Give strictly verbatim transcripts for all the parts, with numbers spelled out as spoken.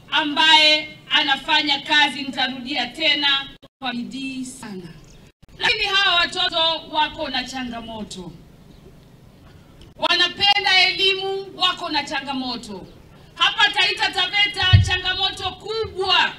ambaye anafanya kazi, nitarudia tena, kwa bidii sana. Lakini hawa watoto wako na changamoto. Wanapenda elimu, wako na changamoto. Hapa Taita Taveta changamoto kubwa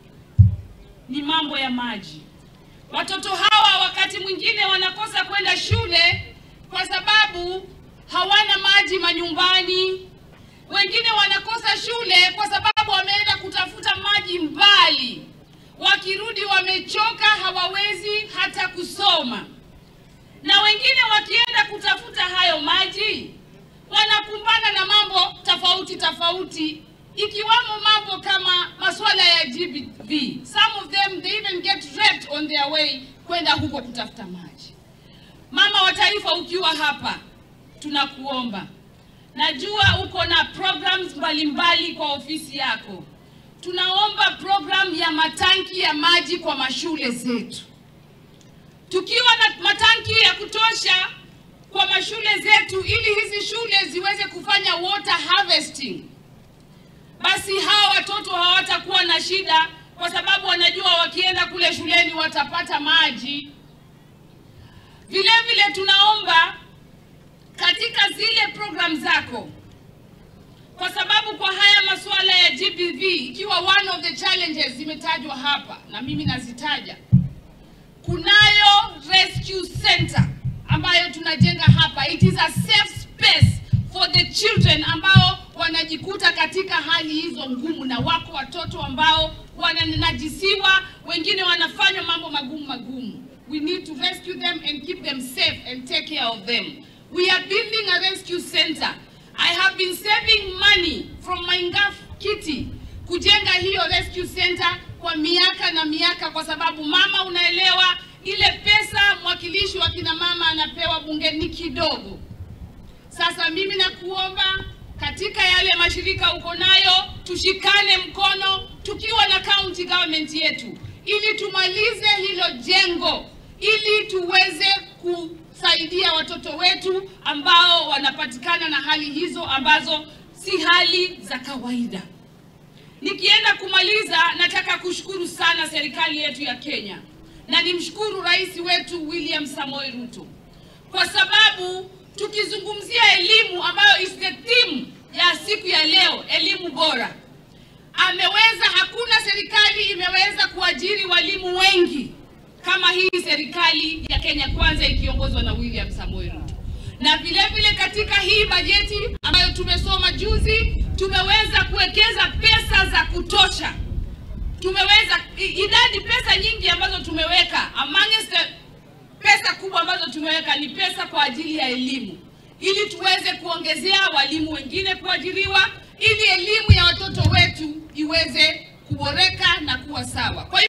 ni mambo ya maji. Watoto hawa wakati mwingine wanakosa kwenda shule kwa sababu hawana maji manyumbani. Wengine wanakosa shule kwa sababu wameenda kutafuta maji mbali. Wakirudi wamechoka, hawawezi hata kusoma. Na wengine wakienda kutafuta hayo maji, wanakumbana na mambo tofauti tofauti, ikiwamo mambo kama masuala ya G B V. Some of them, they even get raped on their way kwenda huko kutafuta maji. Mama wa taifa, ukiwa hapa, tunakuomba. Najua uko na programs mbalimbali kwa ofisi yako. Tunaomba program ya matanki ya maji kwa mashule zetu. Tukiwa na matanki ya kutosha kwa mashule zetu, ili hizi shule ziweze kufanya water harvesting, basi hawa watoto hawatakuwa na shida, kwa sababu wanajua wakienda kule shuleni watapata maji. Vile vile tunaomba katika zile program zako, kwa sababu kwa haya masuala ya G B V, ikiwa one of the challenges zimetajwa hapa na mimi nazitaja, kunayo rescue center ambayo tunajenga hapa. It is a safe space for the children ambao wanajikuta katika hali hizo ngumu, na wako watoto ambao wananajisiwa, wengine wanafanywa mambo magumu magumu. We need to rescue them and keep them safe and take care of them. We are building a rescue center. I have been saving money from my ngaf kitty kujenga hiyo rescue center kwa miaka na miaka, kwa sababu mama, unaelewa, ile pesa mwakilishi wa kina mama anapewa bunge ni kidogo. Sasa mimi nakuomba, katika yale mashirika uko nayo, tushikane mkono tukiwa na county government yetu, ili tumalize hilo jengo, ili tuweze kusaidia watoto wetu ambao wanapatikana na hali hizo ambazo si hali za kawaida. Nikienda kumaliza, nataka kushukuru sana serikali yetu ya Kenya, na nimshukuru rais wetu William Samoei Ruto, kwa sababu tukizungumzia elimu ambayo is the theme ya siku ya leo, elimu bora, ameweza, hakuna serikali imeweza kuajiri walimu wengi kama hii serikali ya Kenya Kwanza ikiongozwa na William Samoei Ruto. Na vile vile katika hii bajeti ambayo tumesoma juzi, tumeweza kuwekeza pesa za kutosha. Tumeweza idadi pesa nyingi ambazo tumeweka, amongst the pesa kubwa ambazo tumeweka ni pesa kwa ajili ya elimu, ili tuweze kuongezea walimu wengine kuajiriwa, ili elimu ya watoto wetu iweze kuboreka na kuwa sawa. Kwa